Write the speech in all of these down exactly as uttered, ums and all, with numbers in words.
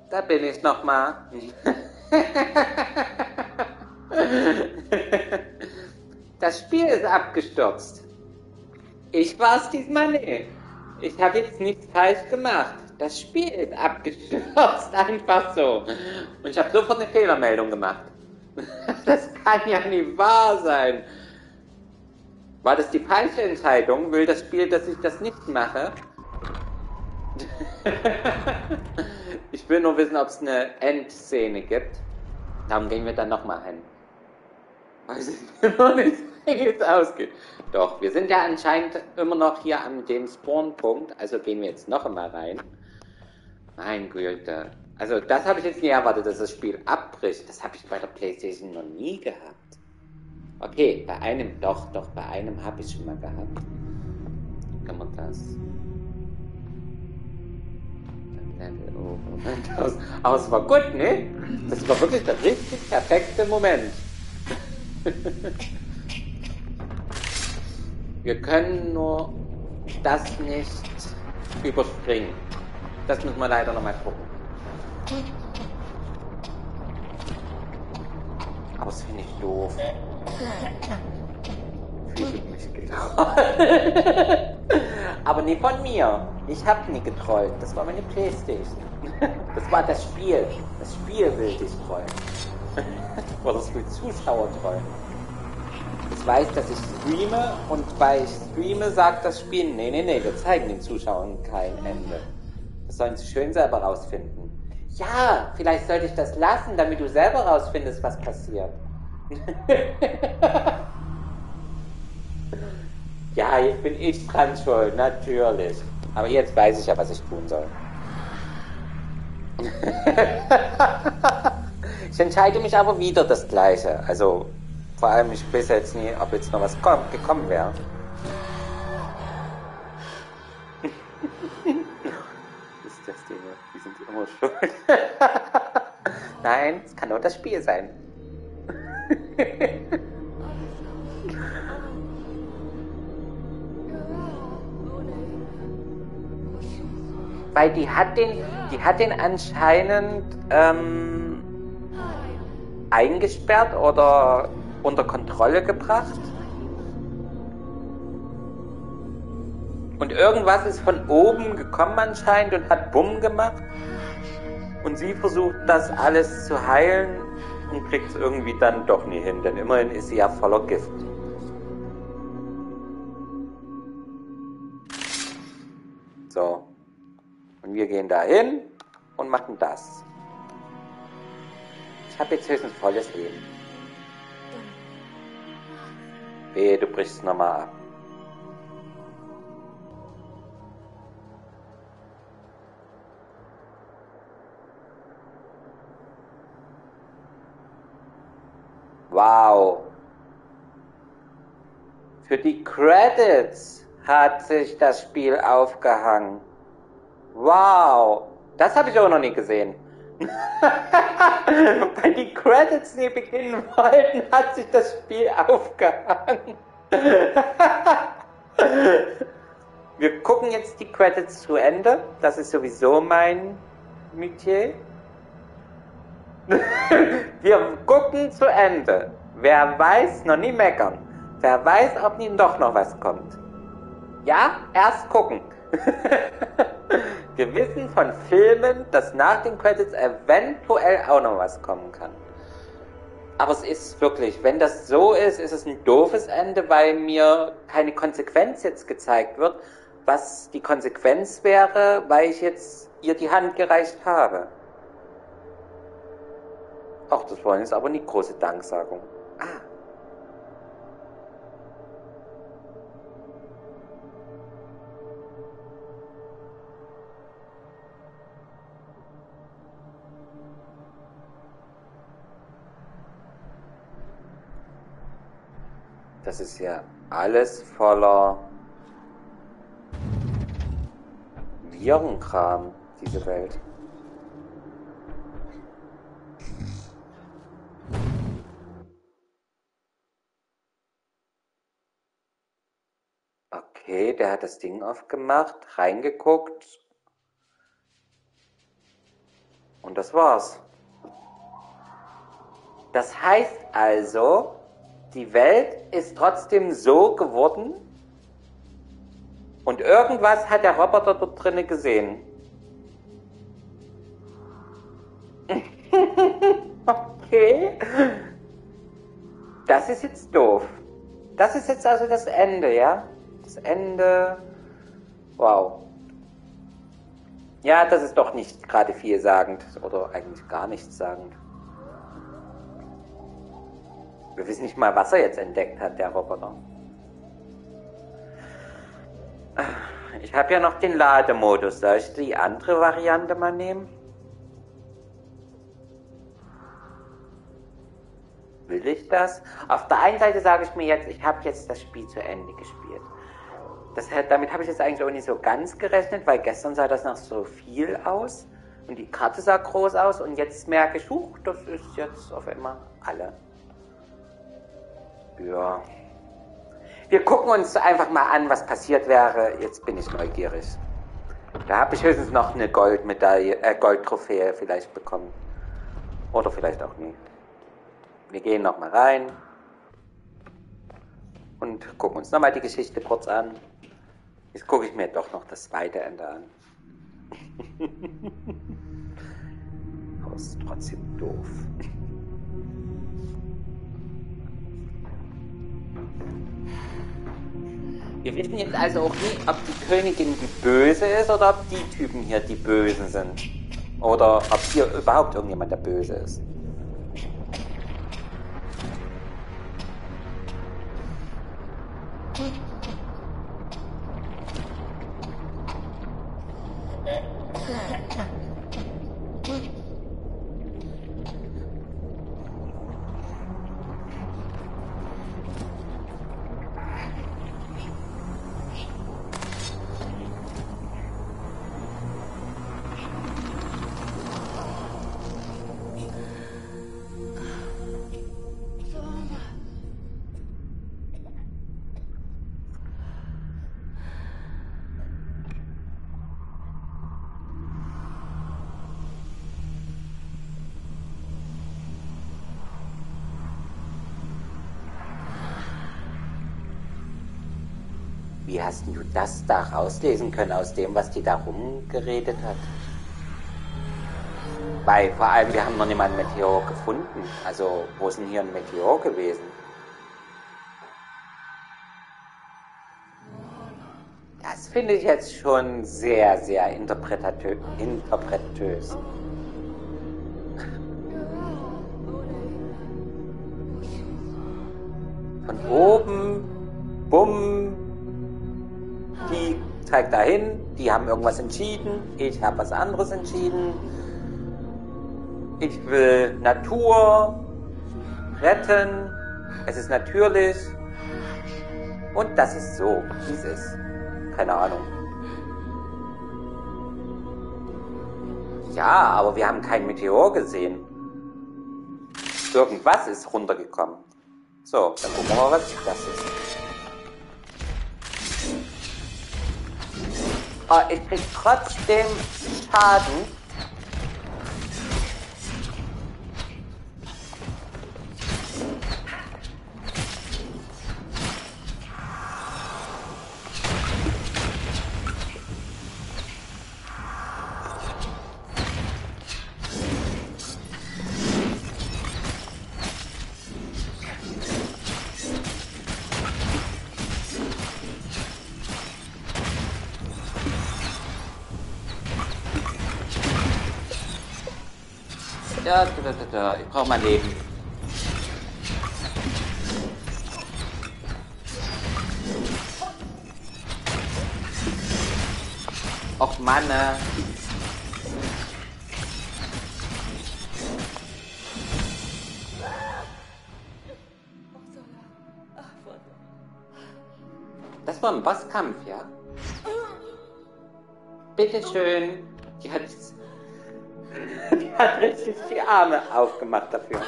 Da bin ich nochmal. Das Spiel ist abgestürzt. Ich war es diesmal nicht. Ich habe jetzt nichts falsch gemacht. Das Spiel ist abgestürzt, einfach so. Und ich habe sofort eine Fehlermeldung gemacht. Das kann ja nicht wahr sein. War das die falsche Entscheidung? Will das Spiel, dass ich das nicht mache? Ich will nur wissen, ob es eine Endszene gibt. Darum gehen wir dann nochmal hin. Weiß ich noch nicht, wie es ausgeht. Doch, wir sind ja anscheinend immer noch hier an dem Spawnpunkt, also gehen wir jetzt noch einmal rein. Mein Güte. Also das habe ich jetzt nie erwartet, dass das Spiel abbricht. Das habe ich bei der PlayStation noch nie gehabt. Okay, bei einem, doch, doch, bei einem habe ich schon mal gehabt. Kann man das? Level over. Aus. Aber es war gut, ne? Das war wirklich der richtig perfekte Moment. Wir können nur das nicht überspringen. Das müssen wir leider nochmal gucken. Aber das finde ich doof. Fühle mich getrollt. Aber nie von mir. Ich habe nie getrollt. Das war meine Playstation. Das war das Spiel. Das Spiel will dich trollen. Oder das will Zuschauer trollen. Ich weiß, dass ich streame und weil ich streame, sagt das Spiel, nee, nee, nee, wir zeigen den Zuschauern kein Ende. Das sollen sie schön selber rausfinden. Ja, vielleicht sollte ich das lassen, damit du selber rausfindest, was passiert. Ja, jetzt bin ich dran schuld, natürlich. Aber jetzt weiß ich ja, was ich tun soll. Ich entscheide mich aber wieder das Gleiche. Also, vor allem, ich weiß jetzt nie, ob jetzt noch was kommt, gekommen wäre. Ist das Ding, die sind immer schuld. Nein, es kann nur das Spiel sein. Weil die hat den, die hat den anscheinend ähm, eingesperrt oder unter Kontrolle gebracht. Und irgendwas ist von oben gekommen anscheinend und hat Bumm gemacht. Und sie versucht das alles zu heilen und kriegt es irgendwie dann doch nie hin, denn immerhin ist sie ja voller Gift. So. Und wir gehen da hin und machen das. Ich habe jetzt höchstens volles Leben. Wehe, du brichst nochmal ab. Wow. Für die Credits hat sich das Spiel aufgehangen. Wow. Das habe ich auch noch nie gesehen. Weil die Credits nie beginnen wollten, hat sich das Spiel aufgehangen. Wir gucken jetzt die Credits zu Ende. Das ist sowieso mein Metier. Wir gucken zu Ende. Wer weiß, noch nie meckern. Wer weiß, ob ihnen doch noch was kommt. Ja, erst gucken. Wir wissen von Filmen, dass nach den Credits eventuell auch noch was kommen kann. Aber es ist wirklich, wenn das so ist, ist es ein doofes Ende, weil mir keine Konsequenz jetzt gezeigt wird, was die Konsequenz wäre, weil ich jetzt ihr die Hand gereicht habe. Ach, das war jetzt aber eine große Danksagung. Ah. Das ist ja alles voller Virenkram, diese Welt. Okay, der hat das Ding aufgemacht, reingeguckt Und das war's. Das heißt also, die Welt ist trotzdem so geworden und irgendwas hat der Roboter dort drinnen gesehen. Okay. Das ist jetzt doof. Das ist jetzt also das Ende, ja? Das Ende. Wow. Ja, das ist doch nicht gerade vielsagend oder eigentlich gar nichts sagend. Wir wissen nicht mal, was er jetzt entdeckt hat, der Roboter. Ich habe ja noch den Lademodus. Soll ich die andere Variante mal nehmen? Will ich das? Auf der einen Seite sage ich mir jetzt, ich habe jetzt das Spiel zu Ende gespielt. Das, damit habe ich jetzt eigentlich auch nicht so ganz gerechnet, weil gestern sah das noch so viel aus und die Karte sah groß aus und jetzt merke ich, huch, das ist jetzt auf einmal alle. Ja. Wir gucken uns einfach mal an, was passiert wäre. Jetzt bin ich neugierig. Da habe ich höchstens noch eine Goldmedaille, äh, Goldtrophäe vielleicht bekommen. Oder vielleicht auch nie. Wir gehen nochmal rein und gucken uns nochmal die Geschichte kurz an. Jetzt gucke ich mir doch noch das zweite Ende an. Aber es ist trotzdem doof. Wir wissen jetzt also auch nicht, ob die Königin die Böse ist oder ob die Typen hier die Bösen sind. Oder ob hier überhaupt irgendjemand der Böse ist. Wie hast du das da rauslesen können aus dem, was die da rumgeredet hat? Weil vor allem, wir haben noch nicht mal einen Meteor gefunden. Also, wo ist denn hier ein Meteor gewesen? Das finde ich jetzt schon sehr, sehr interpretatö- interpretös. Von oben, bumm, die zeigt dahin, die haben irgendwas entschieden, ich habe was anderes entschieden. Ich will Natur retten, es ist natürlich und das ist so, wie es ist. Keine Ahnung. Ja, aber wir haben kein Meteor gesehen. Irgendwas ist runtergekommen. So, dann gucken wir mal, was das ist. Oh, ich krieg trotzdem Schaden. Ja, da, da, da, ich brauche mein Leben. Och Mann. Das war ein Bosskampf, ja? Bitteschön. Die hat, die hat richtig die Arme aufgemacht dafür.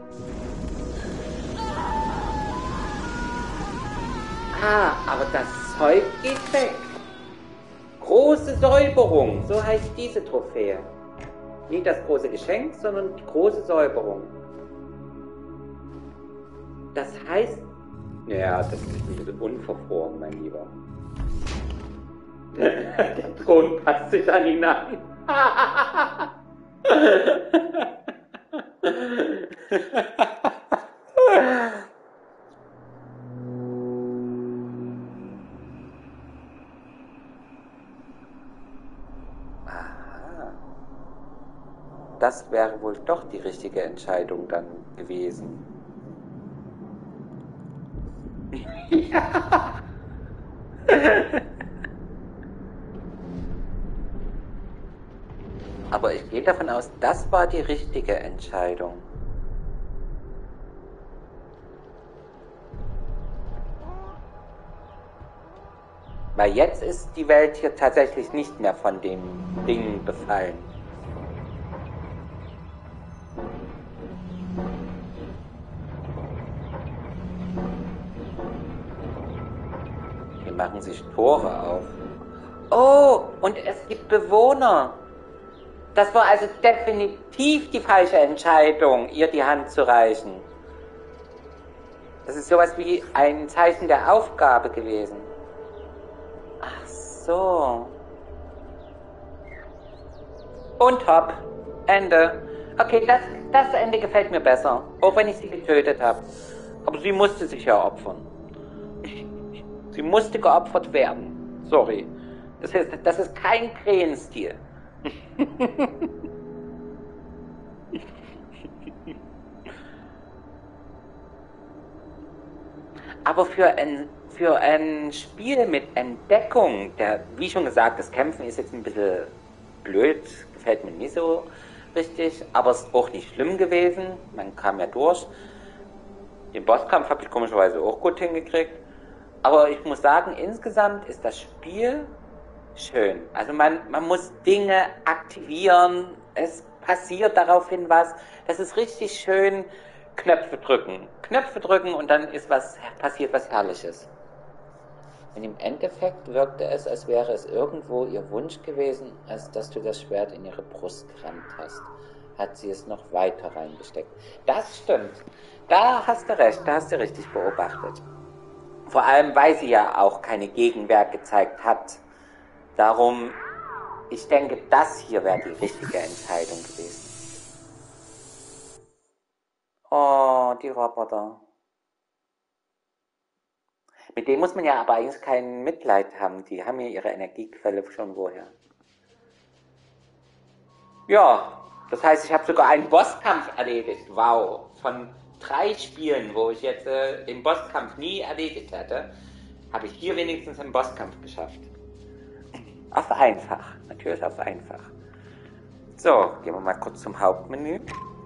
Ah, aber das Zeug geht weg. Große Säuberung, so heißt diese Trophäe. Nicht das große Geschenk, sondern die große Säuberung. Das heißt, ja, das ist ein bisschen unverfroren, mein Lieber. Der Thron passt sich an ihn an. Aha. Das wäre wohl doch die richtige Entscheidung dann gewesen. Ja. Aber ich gehe davon aus, das war die richtige Entscheidung. Weil jetzt ist die Welt hier tatsächlich nicht mehr von den Dingen befallen. Hier machen sich Tore auf. Oh, und es gibt Bewohner. Das war also definitiv die falsche Entscheidung, ihr die Hand zu reichen. Das ist sowas wie ein Zeichen der Aufgabe gewesen. Ach so. Und hopp. Ende. Okay, das, das Ende gefällt mir besser. Auch wenn ich sie getötet habe. Aber sie musste sich ja opfern. Sie musste geopfert werden. Sorry. Das ist, das ist kein Krähenstil. Aber für ein, für ein Spiel mit Entdeckung, der, wie schon gesagt, das Kämpfen ist jetzt ein bisschen blöd, gefällt mir nicht so richtig, aber es ist auch nicht schlimm gewesen, man kam ja durch. Den Bosskampf habe ich komischerweise auch gut hingekriegt, aber ich muss sagen, insgesamt ist das Spiel schön. Also man, man muss Dinge aktivieren, es passiert daraufhin was, das ist richtig schön. Knöpfe drücken, Knöpfe drücken und dann ist was passiert, was Herrliches. Und im Endeffekt wirkte es, als wäre es irgendwo ihr Wunsch gewesen, als dass du das Schwert in ihre Brust gerammt hast. Hat sie es noch weiter reingesteckt. Das stimmt. Da hast du recht, da hast du richtig beobachtet. Vor allem, weil sie ja auch keine Gegenwehr gezeigt hat. Darum, ich denke, das hier wäre die richtige Entscheidung gewesen. Oh, die Roboter. Mit denen muss man ja aber eigentlich kein Mitleid haben. Die haben ja ihre Energiequelle schon woher. Ja, das heißt, ich habe sogar einen Bosskampf erledigt. Wow. Von drei Spielen, wo ich jetzt äh, den Bosskampf nie erledigt hätte, habe ich hier wenigstens einen Bosskampf geschafft. Auf einfach. Natürlich auf einfach. So, gehen wir mal kurz zum Hauptmenü.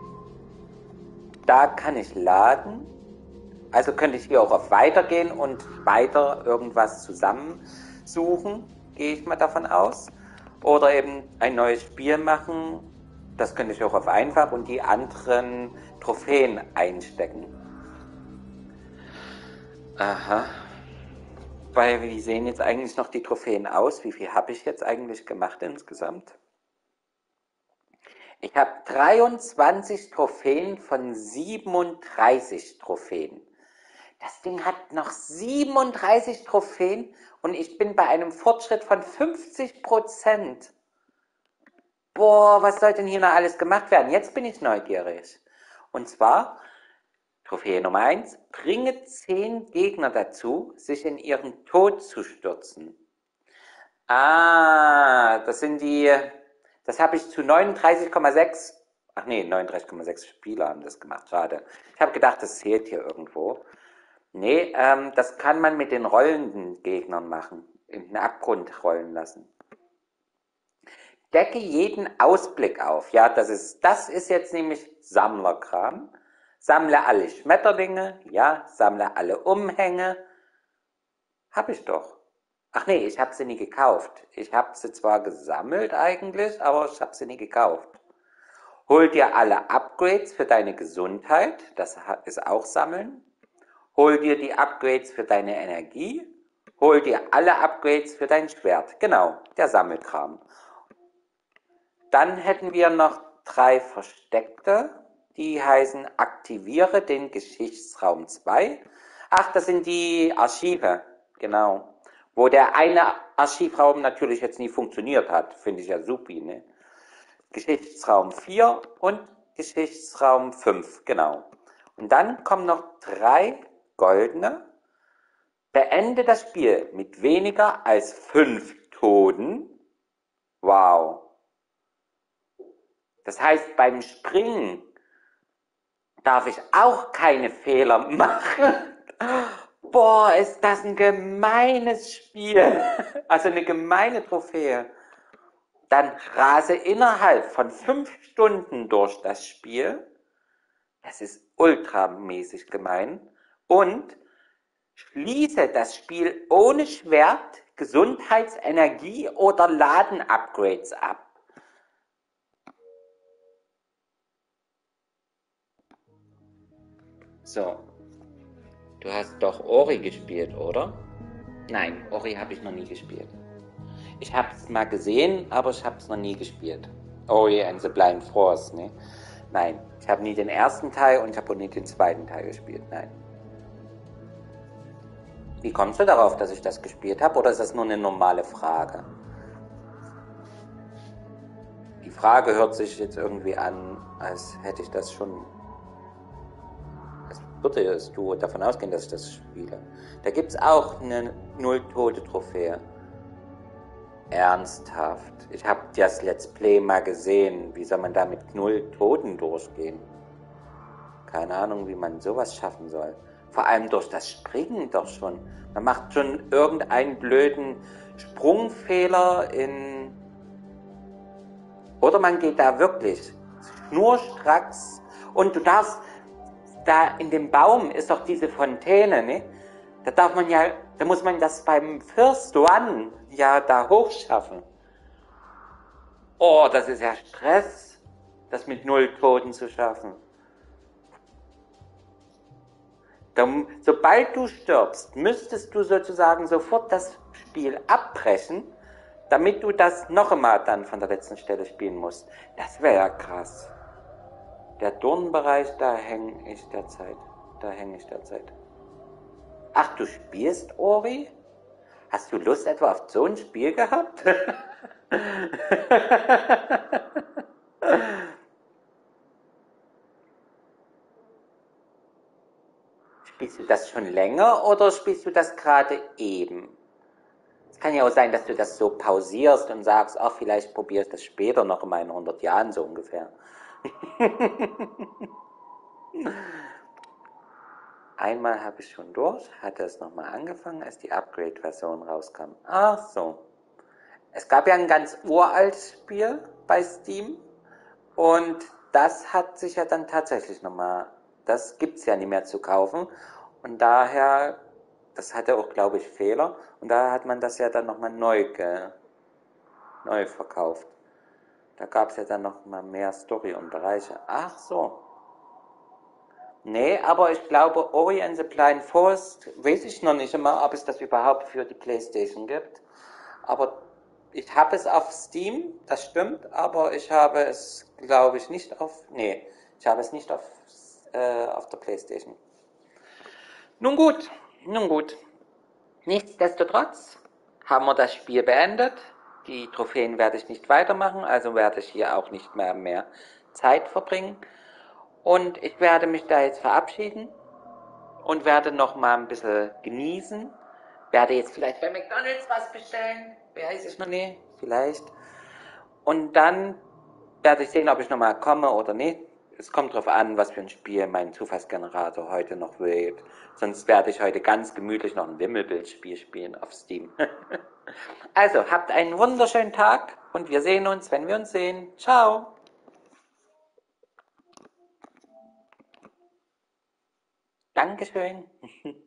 Da kann ich laden, also könnte ich hier auch auf Weiter gehen und weiter irgendwas zusammensuchen, gehe ich mal davon aus. Oder eben ein neues Spiel machen, das könnte ich auch auf Einfach und die anderen Trophäen einstecken. Aha. Weil, wie sehen jetzt eigentlich noch die Trophäen aus? Wie viel habe ich jetzt eigentlich gemacht insgesamt? Ich habe dreiundzwanzig Trophäen von siebenunddreißig Trophäen. Das Ding hat noch siebenunddreißig Trophäen und ich bin bei einem Fortschritt von fünfzig Prozent. Boah, was soll denn hier noch alles gemacht werden? Jetzt bin ich neugierig. Und zwar, Trophäe Nummer eins, bringe zehn Gegner dazu, sich in ihren Tod zu stürzen. Ah, das sind die... Das habe ich zu neununddreißig Komma sechs, ach nee, neununddreißig Komma sechs Spieler haben das gemacht, schade. Ich habe gedacht, das zählt hier irgendwo. Nee, ähm, das kann man mit den rollenden Gegnern machen, in den Abgrund rollen lassen. Decke jeden Ausblick auf, ja, das ist, das ist jetzt nämlich Sammlerkram. Sammle alle Schmetterlinge, ja, sammle alle Umhänge. Hab ich doch. Ach nee, ich habe sie nie gekauft. Ich habe sie zwar gesammelt eigentlich, aber ich habe sie nie gekauft. Hol dir alle Upgrades für deine Gesundheit, das ist auch Sammeln. Hol dir die Upgrades für deine Energie Hol dir alle Upgrades für dein Schwert. Genau, der Sammelkram. Dann hätten wir noch drei versteckte, die heißen aktiviere den Geschichtsraum zwei. Ach, das sind die Archive, genau. Wo der eine Archivraum natürlich jetzt nie funktioniert hat, finde ich ja supi, ne? Geschichtsraum vier und Geschichtsraum fünf, genau. Und dann kommen noch drei goldene. Beende das Spiel mit weniger als fünf Toten. Wow. Das heißt, beim Springen darf ich auch keine Fehler machen. Boah, ist das ein gemeines Spiel. Also eine gemeine Trophäe. Dann rase innerhalb von fünf Stunden durch das Spiel. Das ist ultramäßig gemein. Und schließe das Spiel ohne Schwert, Gesundheitsenergie oder Laden-Upgrades ab. So, du hast doch Ori gespielt, oder? Nein, Ori habe ich noch nie gespielt. Ich habe es mal gesehen, aber ich habe es noch nie gespielt. Ori and the Blind Force, ne? Nein, ich habe nie den ersten Teil und ich habe auch nie den zweiten Teil gespielt, nein. Wie kommst du darauf, dass ich das gespielt habe, oder ist das nur eine normale Frage? Die Frage hört sich jetzt irgendwie an, als hätte ich das schon... Als würdest du davon ausgehen, dass ich das spiele. Da gibt es auch eine Null-Tote-Trophäe. Ernsthaft. Ich habe das Let's Play mal gesehen. Wie soll man da mit null Toten durchgehen? Keine Ahnung, wie man sowas schaffen soll. Vor allem durch das Springen doch schon. Man macht schon irgendeinen blöden Sprungfehler in... Oder man geht da wirklich schnurstracks. Und du darfst... Da in dem Baum ist doch diese Fontäne, ne? Da darf man ja... Da muss man das beim First One ja da hochschaffen. Oh, das ist ja Stress, das mit null Toten zu schaffen. Dann, sobald du stirbst, müsstest du sozusagen sofort das Spiel abbrechen, damit du das noch einmal dann von der letzten Stelle spielen musst. Das wäre ja krass. Der Dornenbereich, da hänge ich derzeit. Da hänge ich derzeit. Ach, du spielst Ori? Hast du Lust etwa auf so ein Spiel gehabt? Spielst du das schon länger oder spielst du das gerade eben? Es kann ja auch sein, dass du das so pausierst und sagst, ach, vielleicht probierst du das später noch in meinen hundert Jahren so ungefähr. Einmal habe ich schon durch, hatte es nochmal angefangen, als die Upgrade-Version rauskam. Ach so. Es gab ja ein ganz uraltes Spiel bei Steam und das hat sich ja dann tatsächlich nochmal, das gibt es ja nicht mehr zu kaufen und daher, das hatte auch, glaube ich, Fehler und daher hat man das ja dann nochmal neu, ge, neu verkauft. Da gab es ja dann nochmal mehr Story und Bereiche. Ach so. Nee, aber ich glaube, Ori and the Blind Forest, weiß ich noch nicht immer, ob es das überhaupt für die PlayStation gibt. Aber ich habe es auf Steam, das stimmt, aber ich habe es, glaube ich, nicht auf, nee, ich habe es nicht auf, äh, auf der PlayStation. Nun gut, nun gut. Nichtsdestotrotz haben wir das Spiel beendet. Die Trophäen werde ich nicht weitermachen, also werde ich hier auch nicht mehr mehr Zeit verbringen. Und ich werde mich da jetzt verabschieden und werde noch mal ein bisschen genießen. Werde jetzt vielleicht bei McDonald's was bestellen, weiß ich noch nicht, vielleicht. Und dann werde ich sehen, ob ich noch mal komme oder nicht. Es kommt drauf an, was für ein Spiel mein Zufallsgenerator heute noch wählt. Sonst werde ich heute ganz gemütlich noch ein Wimmelbildspiel spielen auf Steam. Also, habt einen wunderschönen Tag und wir sehen uns, wenn wir uns sehen. Ciao! Dankeschön.